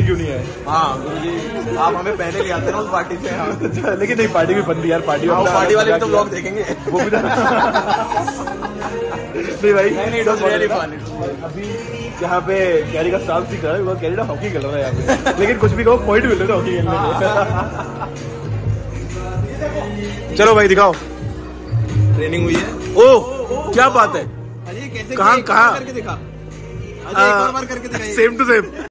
क्यों नहीं आए? हाँ गुरुजी, आप हमें पहले ले आते ना उस पार्टी से। लेकिन नहीं, पार्टी भी बन रही यार, पार्टी वाले भी तो ब्लॉग देखेंगे वो भी। नहीं भाई, नहीं, अभी यहाँ पे कैरी का स्टाफ सीख रहा है, वो कैरी ना हॉकी खेल रहा है यहाँ पे, लेकिन कुछ भी कहो पॉइंट मिल रहा है हॉकी खेलने में। चलो भाई दिखाओ, ट्रेनिंग हुई है। ओह क्या बात है, अरे कैसे कहाँ करके दिखा, सेम टू सेम।